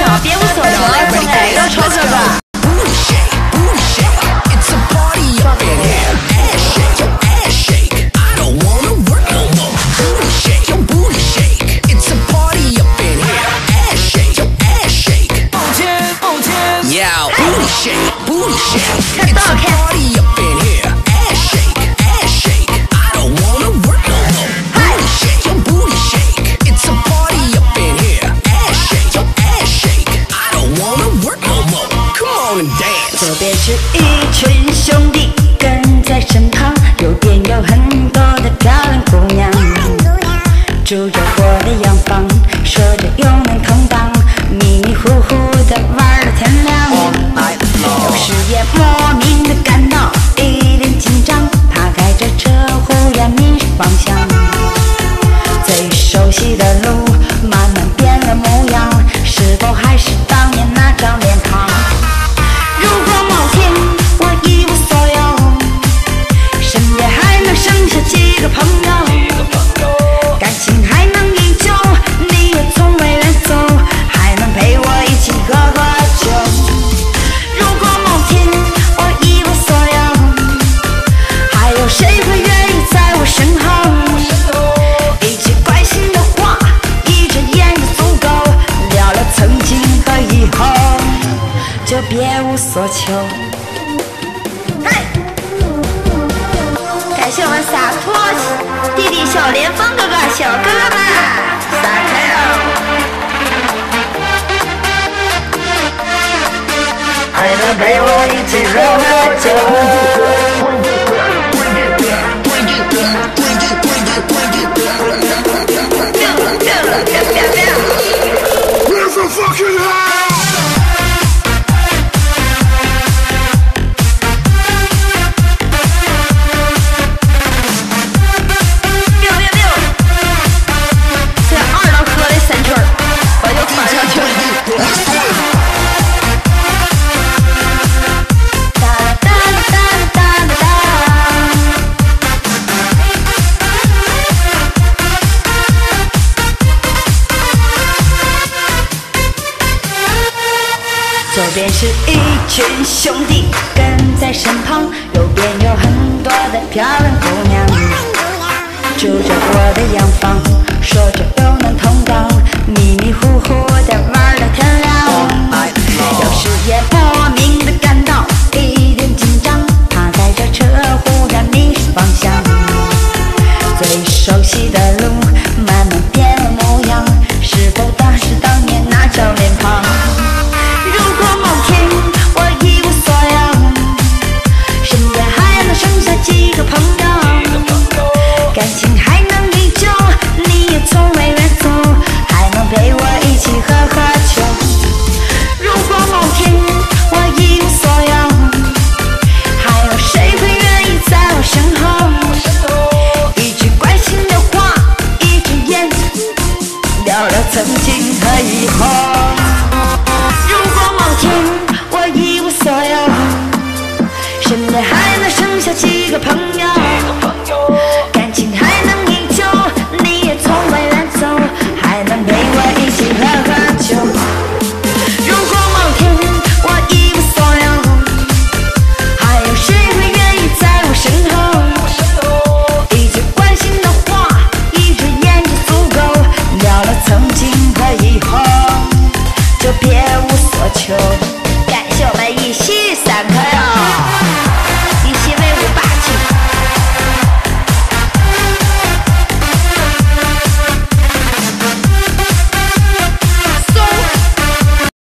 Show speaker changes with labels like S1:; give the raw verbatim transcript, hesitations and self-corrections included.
S1: 别无所求，从来都抽这个。
S2: 看到看。
S1: 左边是一群兄弟跟在身旁，右边有很多的漂亮姑娘，住着我的洋房，说着又能同当，迷迷糊糊的玩到天亮。 有时也莫名的感到一点紧张，他开着车忽然迷失方向，最熟悉的路慢慢变了模样，是否还是当年那张脸庞？如果某天我一无所有，身边还能剩下几个朋友，感情还能依旧，你也从未远走，还能陪我一起喝喝酒。 谁会愿意在我身后？一句关心的话，一支烟就足够，聊聊曾经和以后，就别无所求。
S2: 嗨！感谢我们洒脱弟弟小连峰哥哥、小哥哥们，撒开了！
S1: 还能陪我一起喝喝酒。
S3: Where's the fucking hell?
S2: 六六六！这二楼喝了三圈，我就窜上去了。
S1: 左边是一群兄弟跟在身旁，右边有很多的漂亮姑娘，住着我的洋房，说着又能同当，迷迷糊糊的玩到天亮。有时也莫名的感到一点紧张，他开着车忽然迷失方向，最熟悉的路慢慢变了模样，是否他是当年那张脸庞？ 如果某天我一无所有，身边还能剩下几个朋友，感情还能依旧，你也从未远走，还能陪我一起喝喝酒。如果某天我一无所有，还有谁会愿意在我身后？一句关心的话，一支烟，聊聊曾经和以后。 天，我一无所有，身边还能剩下几个朋友。